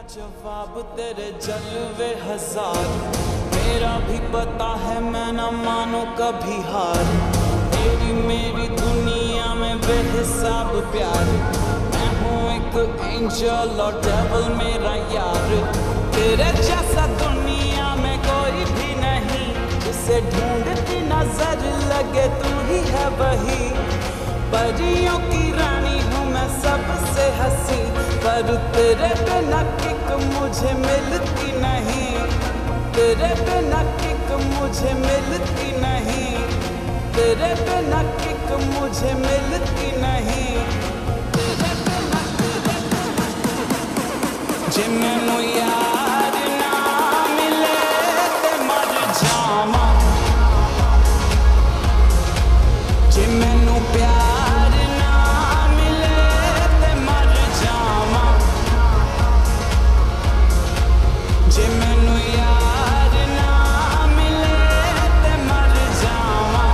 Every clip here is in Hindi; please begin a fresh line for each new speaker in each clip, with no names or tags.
जवाब तेरे जलवे हजार, मेरा भी पता है मैं न मानो कभी हार। तेरी मेरी दुनिया में बेहिसाब प्यार, मैं हूँ एक एंजल और डेविल मेरा यार। तेरे जैसा दुनिया में कोई भी नहीं, जिसे ढूंढती नजर लगे तू ही है वही। परियों की रानी हूँ मैं सबसे हंसी, पर तेरे बिना किक मुझे मिलती नहीं। तेरे बिना किक मुझे मिलती नहीं। तेरे बिना किक मुझे मिलती नहीं। तेरे बिना जे मैनू यार ना मिले ते मर जावां, जे मैनू प्यार ना मिले ते मर जावां, जे मैनू यार ना मिले ते मर जावां,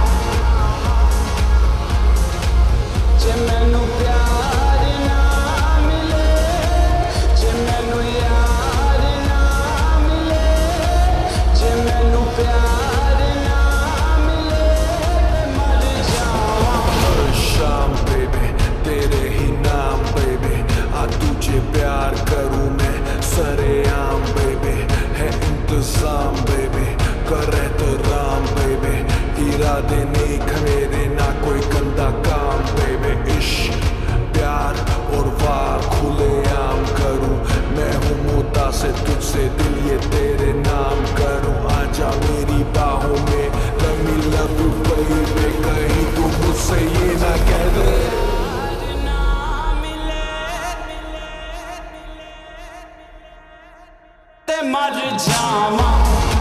जे मैनू प्यार ना मिले, जे मैनू यार ना मिले, जे मैनू प्यार ना मिले ते मर जावां।
हर शाम बेबी तेरे ही नाम बेबी, आ तुझे प्यार करूं मैं सरेआम बेबी। है इंतजाम बेबी कर एहतराम बेबी, इरादे नेक मेरे ना कोई गंदा काम बेबी। इश्क प्यार और वार खुले आम करूं, मैं हूँ मुद्दा से तुझसे दिल ये तेरे नाम करूं। आजा मेरी बाहों में let me love you baby, कहीं तू मुझसे ये ना कह दे
ते मर जावां,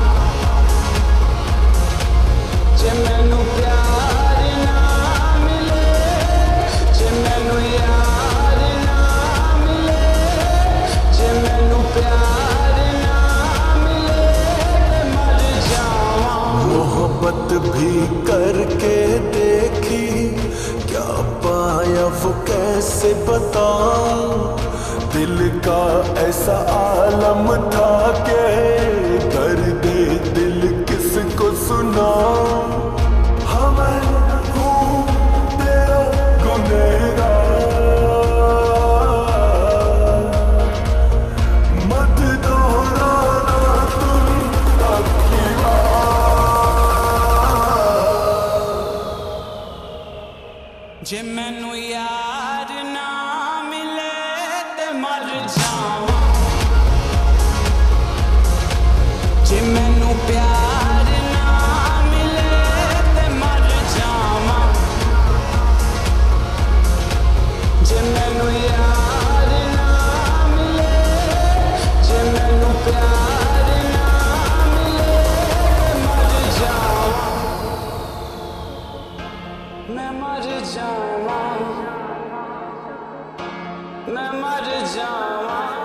जे मैनू प्यार ना मिले, जे मैनू यार ना मिले, जे मैनू प्यार ना मिले ते मर जावां।
मोहब्बत भी करके देखी, क्या पाया वो कैसे बताऊं। दिल का ऐसा आलम था के दर्द दिल किसको सुनाऊं। हाँ मैं हूँ तेरा गुनहगार, मत दोहराना तुम अपनी
जे मैनू यार ना मिले ते मर जावां, जे मैनू प्यार ना मिले ते मर जावां, जे मैनू यार ना मिले, जे मैनू प्यार ना मिले ते मर जावां, मैं मर जावां, मैं मर जावां।